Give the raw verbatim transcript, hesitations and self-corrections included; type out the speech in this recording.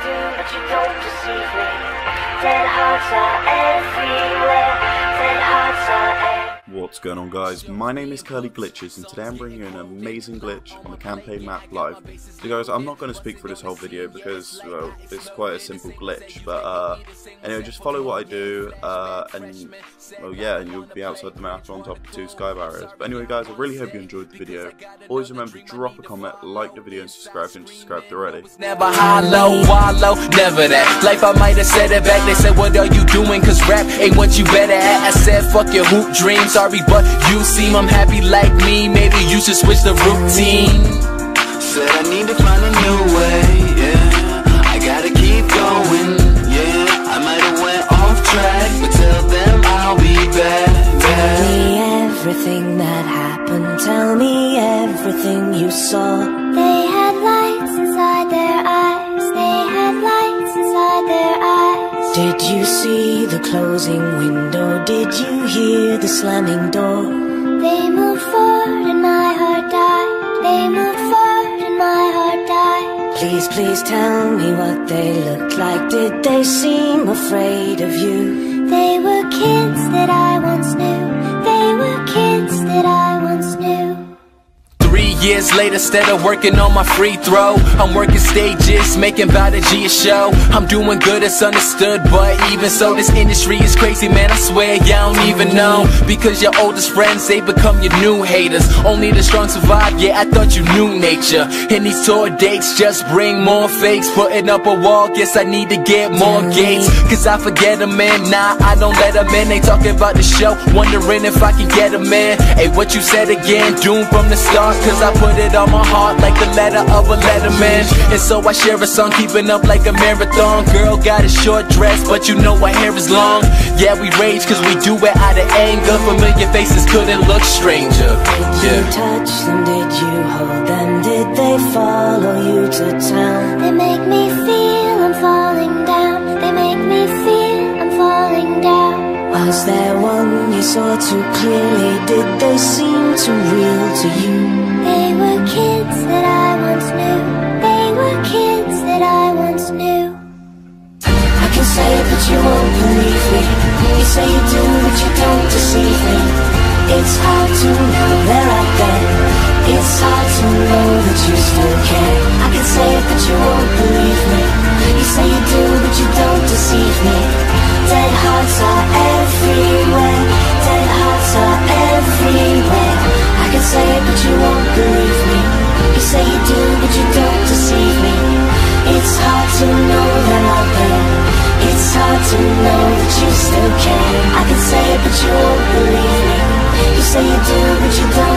do, but you don't deceive me. Dead hearts are everywhere. Dead hearts are everywhere. What's going on, guys? My name is Curly Glitches, and today I'm bringing you an amazing glitch on the campaign map live. So guys, I'm not going to speak for this whole video because, well, it's quite a simple glitch, but uh, anyway, just follow what I do, uh, and, well, yeah, and you'll be outside the map on top of two sky barriers. But anyway, guys, I really hope you enjoyed the video. Always remember to drop a comment, like the video, and subscribe if you haven't subscribed already. Never hollow, wallow, never that. Life I might have said it back, they said, what are you doing? Cause rap ain't what you better at. I said, fuck your hoop dreams, sorry, but you seem unhappy like me. Maybe you should switch the routine. Said I need to find a new way, yeah. I gotta keep going, yeah. I might have went off track, but tell them I'll be back. Tell me everything that happened. Tell me everything you saw. They had lights inside their eyes. They had lights inside their eyes. Did you see the closing window? Did you hear the slamming door? They moved forward and my heart died. They moved forward and my heart died. Please, please tell me what they looked like. Did they seem afraid of you? They were kids that I once knew. They were kids that I once knew. Three years later, instead of working on my free throw, I'm working stages, making about a G a show. I'm doing good, it's understood, but even so, this industry is crazy, man, I swear, yeah, I don't even know. Because your oldest friends, they become your new haters. Only the strong survive, yeah, I thought you knew nature. And these tour dates just bring more fakes. Putting up a wall, guess I need to get more gates. Cause I forget them, man, nah, I don't let them in. They talking about the show, wondering if I can get them in. Hey, what you said again, doomed from the start. Cause I put it on my heart like the letter of a letterman. And so I share a song, keeping up like a marathon. Girl got a short dress, but you know her hair is long. Yeah, we rage cause we do it out of anger. Familiar faces couldn't look stranger. Did you touch them? Did you hold them? Did they follow you to town? They make me feel I'm falling down. They make me feel I'm falling down. Was there one you saw too clearly? Did they seem too real to you? They were kids that I once knew. They were kids that I once knew. I can say it, but you won't believe me. You say you do, but you don't deceive me. It's hard to know they're out there. It's hard to know that you still care. I can say it, but you won't believe me. You say you do, but you don't deceive me. Dead hearts are everywhere. Dead hearts are everywhere. I can say it, but you won't believe me. You say you do, but you don't deceive me. It's hard to know they're out there. It's hard to know that you still care. I can say it, but you won't believe me. You say you do, but you don't